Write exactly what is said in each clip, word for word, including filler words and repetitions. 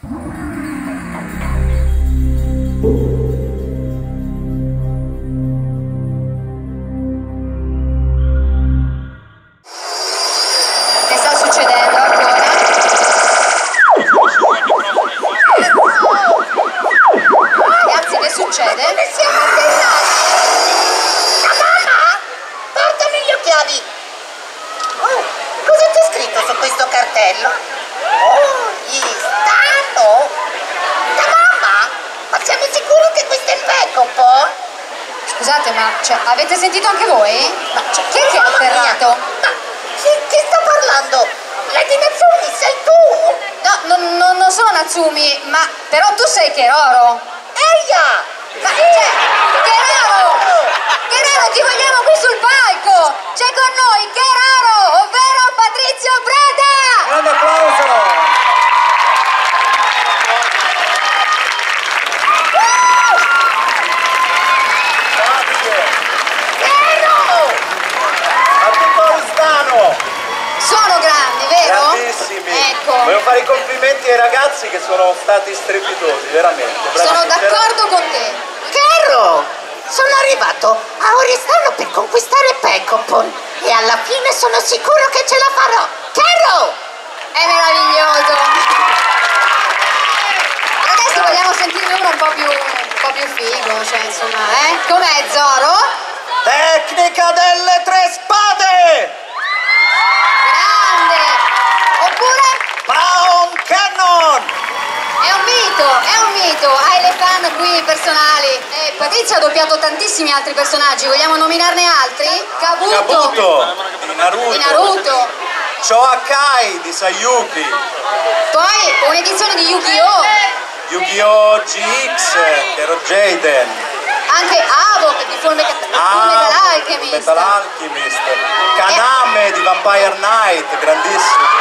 Che sta succedendo ancora? Ragazzi, che succede? Come siamo attendati? La mamma? Portami gli occhiali. Oh, cosa c'è scritto su questo cartello? Oh, gli stanno? La mamma? Ma siamo sicuri che questo è il Pecopon? Scusate, ma cioè, avete sentito anche voi? Ma cioè, chi è che ha Mamma mia, atterrato? Ma chi, chi sta parlando? Lady Natsumi, sei tu? No, no, no, non sono Natsumi, ma però tu sei Keroro. Eia! Ma cioè, Keroro! Keroro, ti vogliamo qui sul palco! C'è con noi Keroro, ovvero Patrizio Preda! Grande applauso! Sono grandi, vero? Grandissimi! Ecco. Voglio fare i complimenti ai ragazzi che sono stati strepitosi, veramente. Bravi, Sono veramente. d'accordo con te. Carro! Sono arrivato a Oristano per conquistare Pecopon e alla fine sono sicuro che ce la farò! Carro! È meraviglioso. Adesso vogliamo sentire uno un po' più, un po' più figo, cioè insomma, eh? Com'è Zoro? Tecnica delle tre spade! Grande! Oppure Pound Cannon! è un mito, è un mito. Hai le fan qui personali. Eh, Patrizia ha doppiato tantissimi altri personaggi, vogliamo nominarne altri? Kabuto, Kabuto di Naruto, di Naruto. Shoakai di Sayuki, Poi un'edizione di Yu-Gi-Oh! Yu-Gi-Oh! G X, che ero Jaden, Anche Havok di Full Metal Ah, Alchemist. Metal Alchemist, Kaname di Vampire Knight, grandissimo.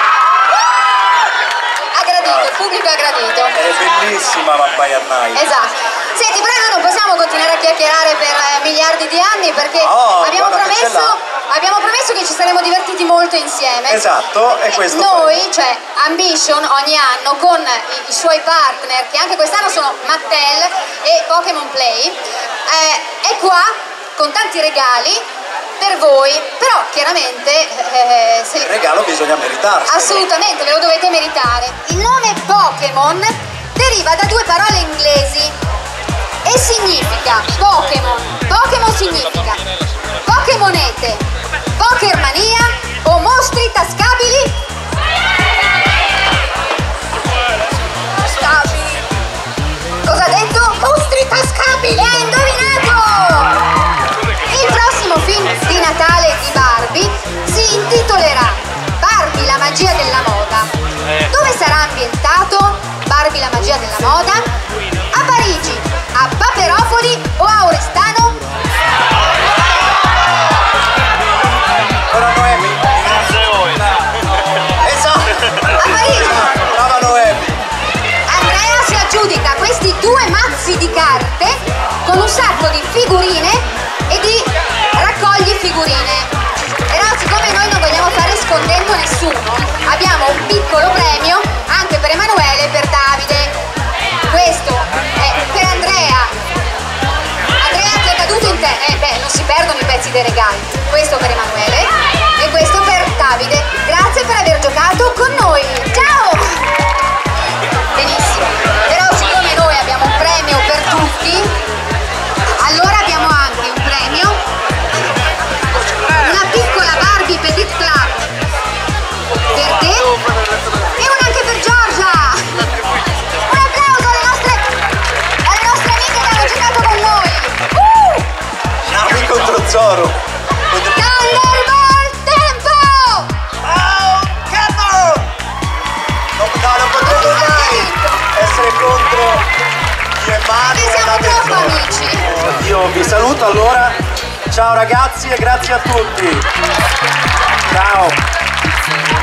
Ha gradito, il pubblico ha gradito. È bellissima Vampire Knight. Esatto. Senti, però noi non possiamo continuare a chiacchierare per eh, miliardi di anni perché Oh, abbiamo, guarda che ce promesso, l'ha. abbiamo promesso che ci saremmo divertiti molto insieme. Esatto, e questo Noi, faremo. cioè Ambition, ogni anno con i, i suoi partner, che anche quest'anno sono Mattel e Pokémon Play, eh, è qua con tanti regali per voi, però chiaramente eh, se Il regalo bisogna meritarselo. assolutamente ve lo dovete meritare. Il nome Pokémon deriva da due parole inglesi e significa Pokémon. Pokémon significa Pokémonete, Pokermania o mostri tascabili. Tascabili. Cosa ha detto? Mostri tascabili. E ha indovinato! Il prossimo film di Natale di Barbie si intitolerà Barbie la magia della moda. Dove sarà ambientato Barbie la magia della moda? A Parigi, a Paperopoli o a Oristano? Ora Noemi. Esatto. A Parigi. Brava Noemi. Andrea si aggiudica questi due mazzi di carte con un sacco di figurine e di raccogli figurine. Però siccome noi non vogliamo fare scontento nessuno, abbiamo un piccolo premio anche per Emanuele e per Davide. Questo è per Andrea. Andrea, ti è caduto in te. Eh beh, non si perdono i pezzi dei regali. Questo per Emanuele e questo per Davide. Grazie per aver giocato con noi. Ciao! Benissimo. Però siccome noi abbiamo un premio per tutti, allora abbiamo anche un premio, una piccola Barbie Petit Club per te e una anche per Giorgia. Un applauso alle nostre, alle nostre amiche che hanno giocato con noi. Uh! Nami contro Zoro. Thunderbolt tempo! Pound Cannon! No, no, non potevo mai essere contro io e Mario Ci e siamo la troppo Tesoro. amici. Io vi saluto allora. Ciao ragazzi e grazie a tutti. Ciao.